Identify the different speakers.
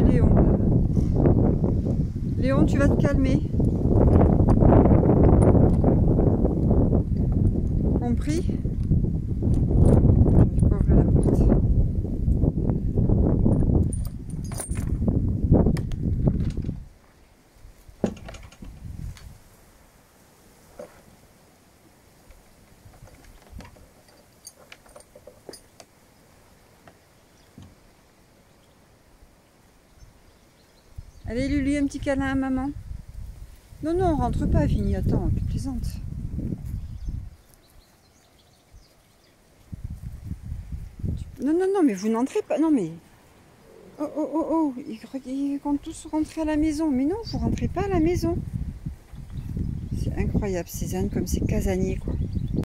Speaker 1: Léon. Léon, tu vas te calmer. Compris? Je vais pas ouvrir la porte. Allez Lulu, un petit câlin à maman. Non, non, on rentre pas, Vini, attends, tu plaisantes. Non, non, non, mais vous n'entrez pas, non mais... Oh, oh, oh, oh, ils comptent tous rentrer à la maison. Mais non, vous rentrez pas à la maison. C'est incroyable, ces ânes comme ces casaniers, quoi.